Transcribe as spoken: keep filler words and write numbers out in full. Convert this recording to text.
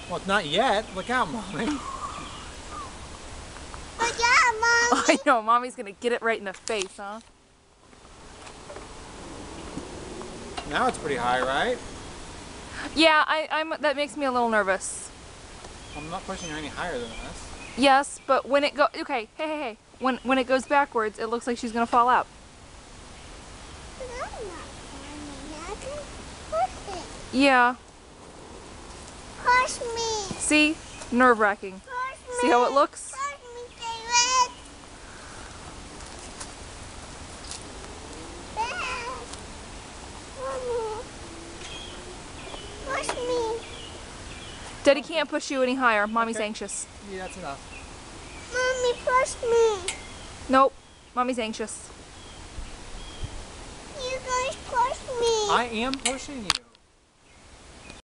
Well, not yet. Look out, Mommy. Look out, Mommy. I know, Mommy's gonna get it right in the face, huh? Now it's pretty high, right? Yeah, I, I'm. That makes me a little nervous. I'm not pushing her any higher than this. Yes, but when it go, okay, hey, hey, hey. When when it goes backwards, it looks like she's gonna fall out. But I'm not climbing. I can push it. Yeah. Push me. See, nerve wracking. Push me. See how it looks? Push me, David. Dad. Mommy. Push me. Daddy can't push you any higher. Mommy's Okay. anxious. Yeah, that's enough. Mommy, push me. Nope. Mommy's anxious. You guys push me. I am pushing you.